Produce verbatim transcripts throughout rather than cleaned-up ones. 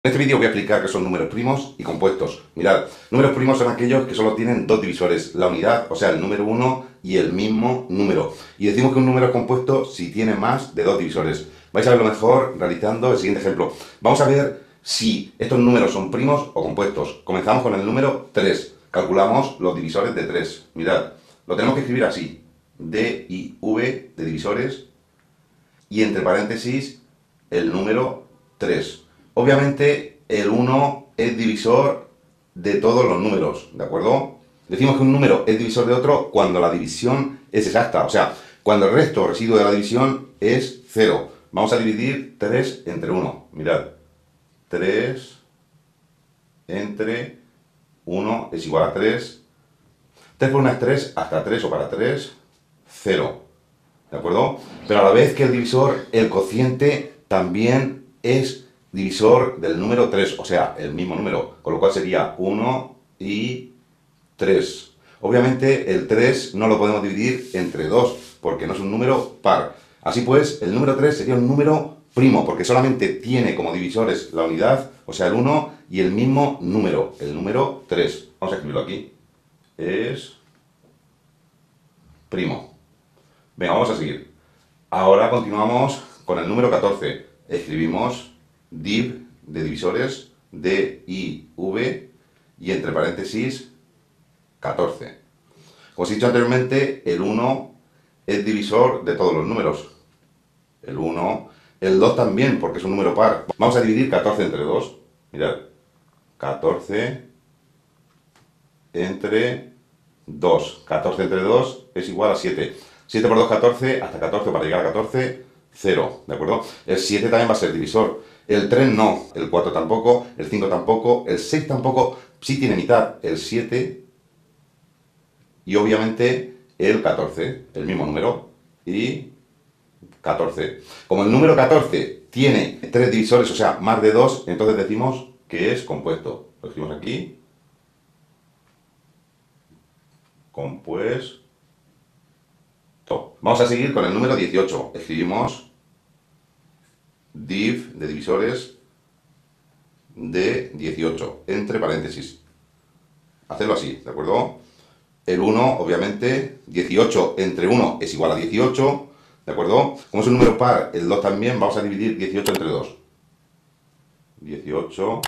En este vídeo voy a explicar qué son números primos y compuestos. Mirad, números primos son aquellos que solo tienen dos divisores, la unidad, o sea, el número uno y el mismo número. Y decimos que un número es compuesto si tiene más de dos divisores. Vais a verlo mejor realizando el siguiente ejemplo. Vamos a ver si estos números son primos o compuestos. Comenzamos con el número tres. Calculamos los divisores de tres. Mirad, lo tenemos que escribir así. D y V de divisores y entre paréntesis el número tres. Obviamente el uno es divisor de todos los números, ¿de acuerdo? Decimos que un número es divisor de otro cuando la división es exacta, o sea, cuando el resto residuo de la división es cero. Vamos a dividir tres entre uno, mirad, tres entre uno es igual a tres, tres por uno es tres, hasta tres o para tres, cero, ¿de acuerdo? Pero a la vez que el divisor, el cociente también es divisor del número tres, o sea, el mismo número, con lo cual sería uno y tres. Obviamente el tres no lo podemos dividir entre dos, porque no es un número par. Así pues, el número tres sería un número primo, porque solamente tiene como divisores la unidad, o sea, el uno, y el mismo número, el número tres. Vamos a escribirlo aquí. Es primo. Venga, vamos a seguir. Ahora continuamos con el número catorce. Escribimos div de divisores, D, I, V, y entre paréntesis, catorce. Como os he dicho anteriormente, el uno es divisor de todos los números. El uno, el dos también, porque es un número par. Vamos a dividir catorce entre dos. Mirad, catorce entre dos. catorce entre dos es igual a siete. siete por dos, catorce, hasta catorce para llegar a catorce, cero, ¿de acuerdo? El siete también va a ser divisor. El tres no, el cuatro tampoco, el cinco tampoco, el seis tampoco, sí tiene mitad, el siete y obviamente el catorce, el mismo número, y catorce. Como el número catorce tiene tres divisores, o sea, más de dos, entonces decimos que es compuesto. Lo escribimos aquí. Compuesto. Vamos a seguir con el número dieciocho. Escribimos div de divisores de dieciocho, entre paréntesis. Hacerlo así, ¿de acuerdo? El uno, obviamente, dieciocho entre uno es igual a dieciocho, ¿de acuerdo? Como es un número par, el dos también, vamos a dividir dieciocho entre dos. dieciocho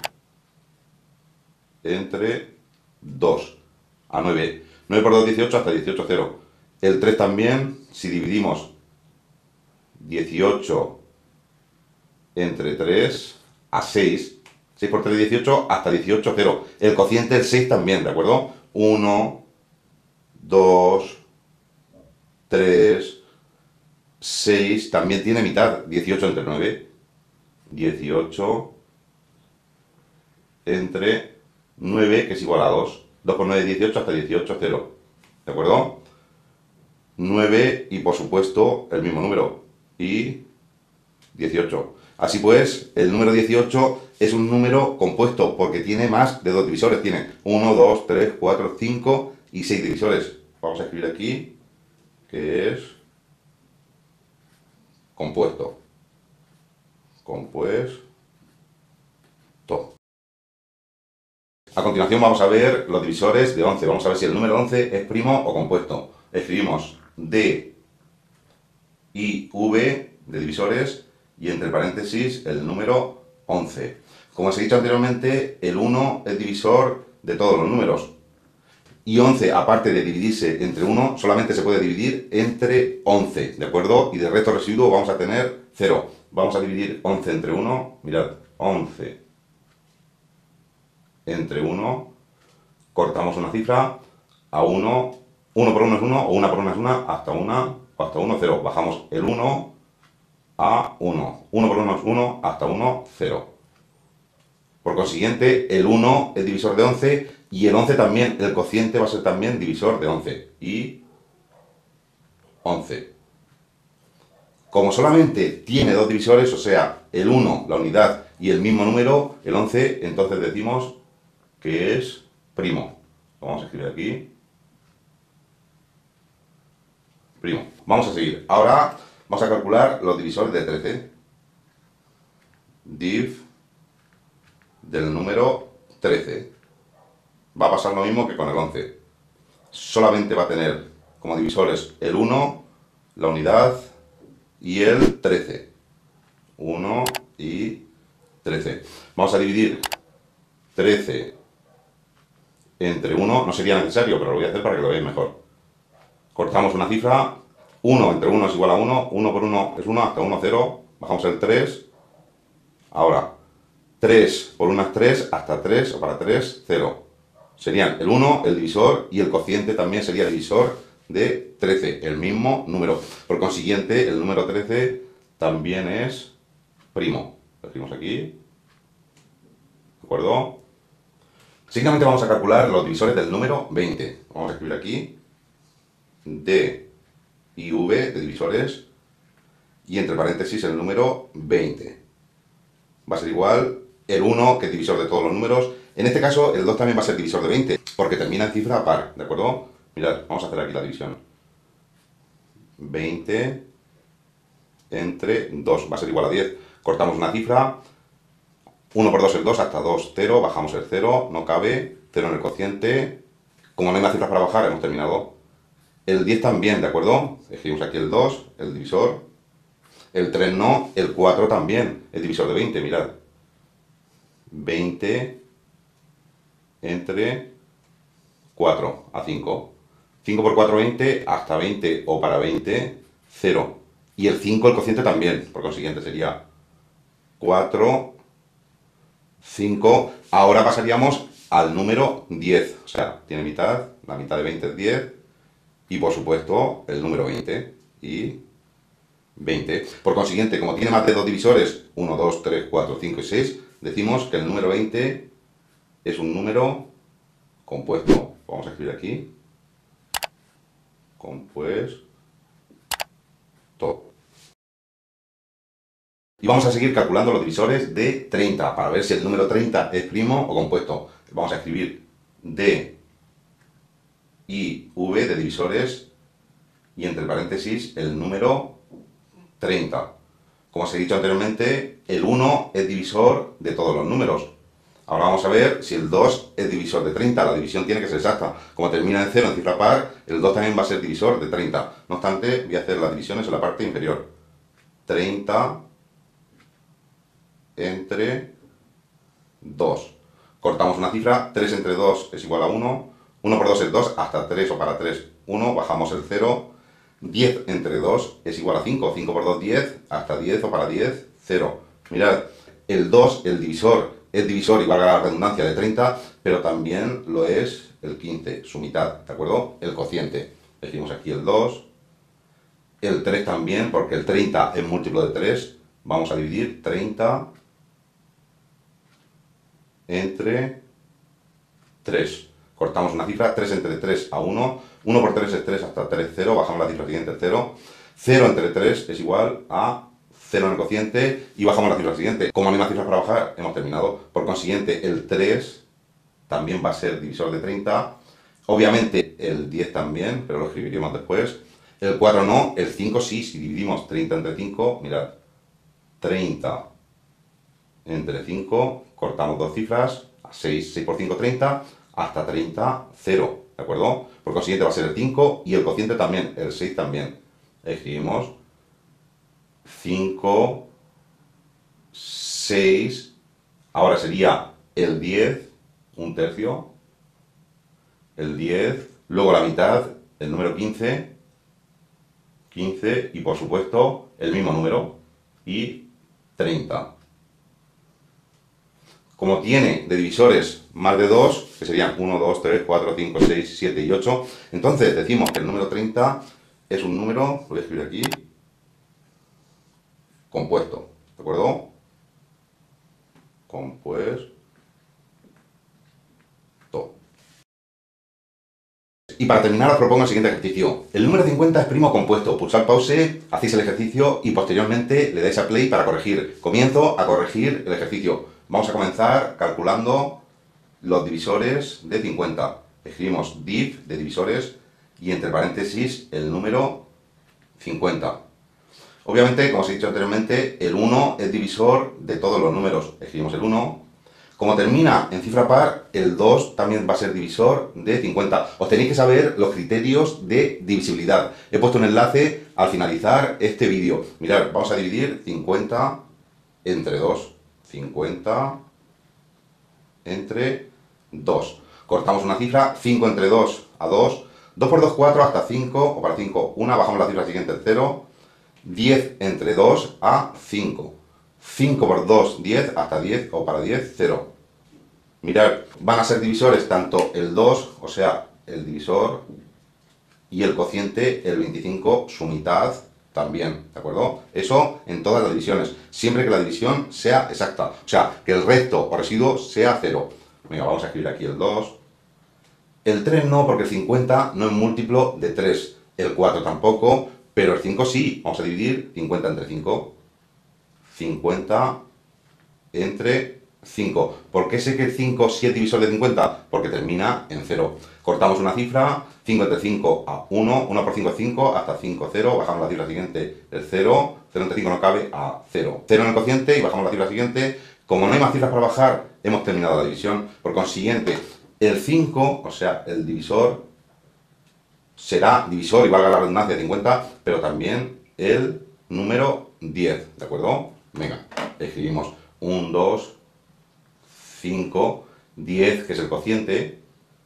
entre dos, a nueve. nueve por dos, dieciocho, hasta dieciocho, cero. El tres también, si dividimos dieciocho entre tres, a seis. seis por tres, dieciocho, hasta dieciocho, cero. El cociente el seis también, ¿de acuerdo? uno, dos, tres, seis, también tiene mitad. dieciocho entre nueve. dieciocho entre nueve, que es igual a dos. dos por nueve, dieciocho, hasta dieciocho, cero. ¿De acuerdo? nueve y por supuesto el mismo número. Y dieciocho. Así pues, el número dieciocho es un número compuesto porque tiene más de dos divisores. Tiene uno, dos, tres, cuatro, cinco y seis divisores. Vamos a escribir aquí que es compuesto. Compuesto. A continuación vamos a ver los divisores de once. Vamos a ver si el número once es primo o compuesto. Escribimos D, I, V de divisores y entre paréntesis el número once. Como os he dicho anteriormente, el uno es divisor de todos los números. Y once, aparte de dividirse entre uno, solamente se puede dividir entre once, ¿de acuerdo? Y de resto residuo vamos a tener cero. Vamos a dividir once entre uno, mirad, once entre uno, cortamos una cifra, a uno, uno por uno es uno, o una por una es una, hasta una, hasta uno, cero. Bajamos el uno a uno. uno por uno es uno, hasta uno, cero. Por consiguiente, el uno es divisor de once y el once también, el cociente va a ser también divisor de once. Y once. Como solamente tiene dos divisores, o sea, el uno, la unidad, y el mismo número, el once, entonces decimos que es primo. Lo vamos a escribir aquí. Primo. Vamos a seguir. Ahora vamos a calcular los divisores de trece. Div del número trece. Va a pasar lo mismo que con el once. Solamente va a tener como divisores el uno, la unidad y el trece. uno y trece. Vamos a dividir trece entre uno. No sería necesario, pero lo voy a hacer para que lo veáis mejor. Cortamos una cifra. uno entre uno es igual a uno. uno por uno es uno, hasta uno, cero. Bajamos el tres. Ahora, tres por uno es tres, hasta tres o para tres, cero. Serían el uno, el divisor, y el cociente también sería el divisor de trece, el mismo número. Por consiguiente, el número trece también es primo. Lo escribimos aquí. ¿De acuerdo? Seguidamente vamos a calcular los divisores del número veinte. Vamos a escribir aquí D y V de divisores y entre paréntesis el número veinte. Va a ser igual el uno, que es divisor de todos los números. En este caso, el dos también va a ser divisor de veinte, porque termina en cifra par, ¿de acuerdo? Mirad, vamos a hacer aquí la división. veinte entre dos va a ser igual a diez. Cortamos una cifra. uno por dos es dos, hasta dos, cero. Bajamos el cero, no cabe. cero en el cociente. Como no hay más cifras para bajar, hemos terminado. El diez también, ¿de acuerdo? Escribimos aquí el dos, el divisor. El tres no, el cuatro también, el divisor de veinte, mirad. veinte entre cuatro, a cinco. cinco por cuatro, veinte, hasta veinte o para veinte, cero. Y el cinco, el cociente también, por consiguiente sería cuatro, cinco. Ahora pasaríamos al número diez. O sea, tiene mitad, la mitad de veinte es diez. Y por supuesto, el número veinte. Y veinte. Por consiguiente, como tiene más de dos divisores, uno, dos, tres, cuatro, cinco y seis, decimos que el número veinte es un número compuesto. Vamos a escribir aquí. Compuesto. Y vamos a seguir calculando los divisores de treinta, para ver si el número treinta es primo o compuesto. Vamos a escribir D y V de divisores y entre paréntesis el número treinta. Como os he dicho anteriormente, el uno es divisor de todos los números. Ahora vamos a ver si el dos es divisor de treinta. La división tiene que ser exacta. Como termina en cero en cifra par, el dos también va a ser divisor de treinta. No obstante, voy a hacer las divisiones en la parte inferior. treinta entre dos. Cortamos una cifra. tres entre dos es igual a uno. uno por dos es dos, hasta tres o para tres, uno. Bajamos el cero. diez entre dos es igual a cinco. cinco por dos, diez. Hasta diez o para diez, cero. Mirad, el dos, el divisor, es divisor, y valga la redundancia, de treinta, pero también lo es el quince, su mitad, ¿de acuerdo? El cociente. Decimos aquí el dos. El tres también, porque el treinta es múltiplo de tres. Vamos a dividir treinta entre tres. Cortamos una cifra. tres entre tres a uno. uno por tres es tres, hasta tres, cero. Bajamos la cifra siguiente, cero. cero entre tres es igual a cero en el cociente y bajamos la cifra siguiente. Como no hay más cifras para bajar, hemos terminado. Por consiguiente, el tres también va a ser divisor de treinta. Obviamente el diez también, pero lo escribiremos después. El cuatro no, el cinco sí. Si dividimos treinta entre cinco, mirad, treinta entre cinco, cortamos dos cifras, seis, seis por cinco, treinta, hasta treinta, cero, ¿de acuerdo? Por consiguiente va a ser el cinco y el cociente también, el seis también. Escribimos cinco, seis, ahora sería el diez, un tercio, el diez, luego la mitad, el número quince, quince y por supuesto el mismo número, y treinta. Como tiene de divisores más de dos, que serían uno, dos, tres, cuatro, cinco, seis, siete y ocho, entonces decimos que el número treinta es un número, lo voy a escribir aquí, compuesto, ¿de acuerdo? Compuesto. Y para terminar os propongo el siguiente ejercicio. El número cincuenta es primo compuesto. Pulsad pause, hacéis el ejercicio y posteriormente le dais a play para corregir. Comienzo a corregir el ejercicio. Vamos a comenzar calculando los divisores de cincuenta. Escribimos div de divisores y entre paréntesis el número cincuenta. Obviamente, como os he dicho anteriormente, el uno es divisor de todos los números. Escribimos el uno. Como termina en cifra par, el dos también va a ser divisor de cincuenta. Os tenéis que saber los criterios de divisibilidad. He puesto un enlace al finalizar este vídeo. Mirad, vamos a dividir cincuenta entre dos. cincuenta entre dos. Cortamos una cifra, cinco entre dos a dos. dos por dos, cuatro, hasta cinco, o para cinco, uno. Bajamos la cifra siguiente, el cero. diez entre dos a cinco. cinco por dos, diez, hasta diez, o para diez, cero. Mirad, van a ser divisores tanto el dos, o sea, el divisor, y el cociente, el veinticinco, su mitad, también, ¿de acuerdo? Eso en todas las divisiones, siempre que la división sea exacta, o sea, que el resto o residuo sea cero. Venga, vamos a escribir aquí el dos. El tres no, porque el cincuenta no es múltiplo de tres, el cuatro tampoco, pero el cinco sí. Vamos a dividir cincuenta entre cinco. cincuenta entre cinco. ¿Por qué sé que el cinco sí es divisor de cincuenta? Porque termina en cero. Cortamos una cifra, cinco entre cinco a uno, uno por cinco es cinco, hasta cinco, cero, bajamos la cifra siguiente, el cero, cero entre cinco no cabe, a cero. cero en el cociente y bajamos la cifra siguiente. Como no hay más cifras para bajar, hemos terminado la división. Por consiguiente, el cinco, o sea, el divisor, será divisor, y valga la redundancia, de cincuenta, pero también el número diez, ¿de acuerdo? Venga, escribimos uno, dos, cinco, diez, que es el cociente.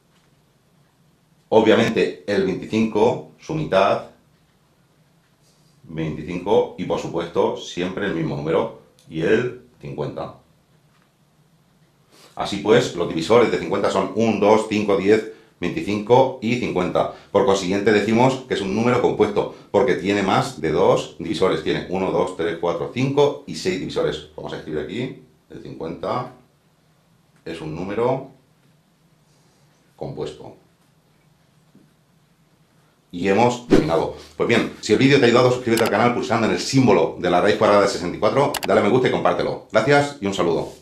Obviamente el veinticinco, su mitad, veinticinco, y por supuesto siempre el mismo número, y el cincuenta. Así pues, los divisores de cincuenta son uno, dos, cinco, diez, veinticinco y cincuenta. Por consiguiente decimos que es un número compuesto, porque tiene más de dos divisores. Tiene uno, dos, tres, cuatro, cinco y seis divisores. Vamos a escribir aquí, el cincuenta es un número compuesto. Y hemos terminado. Pues bien, si el vídeo te ha ayudado, suscríbete al canal pulsando en el símbolo de la raíz cuadrada de sesenta y cuatro, dale a me gusta y compártelo. Gracias y un saludo.